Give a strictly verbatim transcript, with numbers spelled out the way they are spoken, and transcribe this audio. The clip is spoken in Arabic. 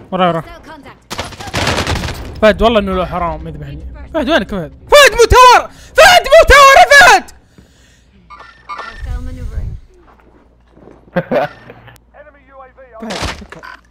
ورا ورا فهد، والله انه له حرام يذبحني. فهد وينك فهد؟ فهد مو تاور، فهد مو تاور يا فهد. فهد